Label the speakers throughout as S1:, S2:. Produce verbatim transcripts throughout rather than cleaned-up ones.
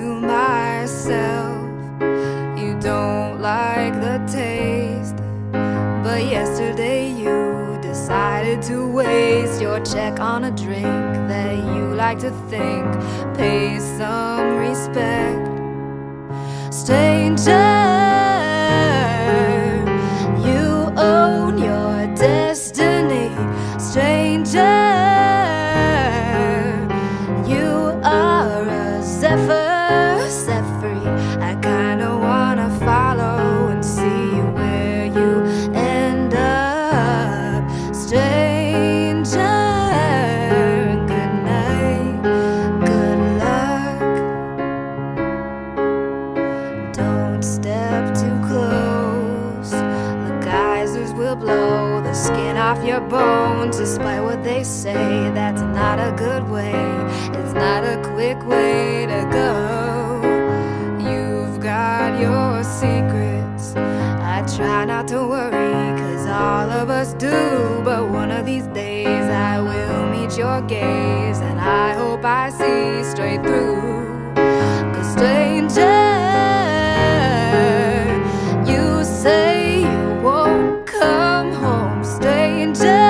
S1: to myself, you don't like the taste, but yesterday you decided to waste your check on a drink that you like to think pays some respect. Stranger, you own your destiny. Stranger, you are a zephyr set free. I kinda wanna follow and see where you end up. Stranger, good night, good luck. Don't step too close, the geysers will blow the skin off your bones. Despite what they say, that's not a good way, it's not a quick way to go. You've got your secrets, I try not to worry, cause all of us do. But one of these days I will meet your gaze, and I hope I see straight through. Cause stranger, you say you won't come home. Stranger,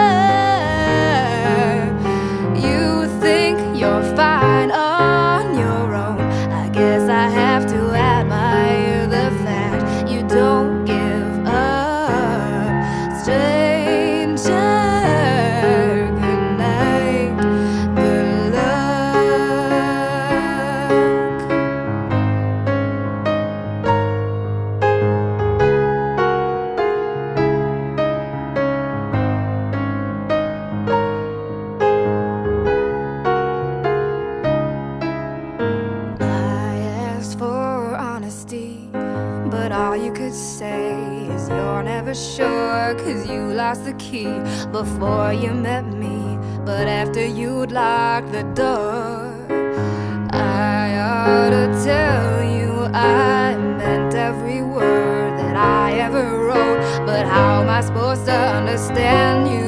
S1: you think you're fine on your own. I guess I have to admire the fact you don't give up. Stranger, good night, good luck. I asked for honesty, but all you could say is you're never sure, cause you lost the key before you met me. But after you'd locked the door, I ought to tell you I meant every word that I ever wrote. But how am I supposed to understand you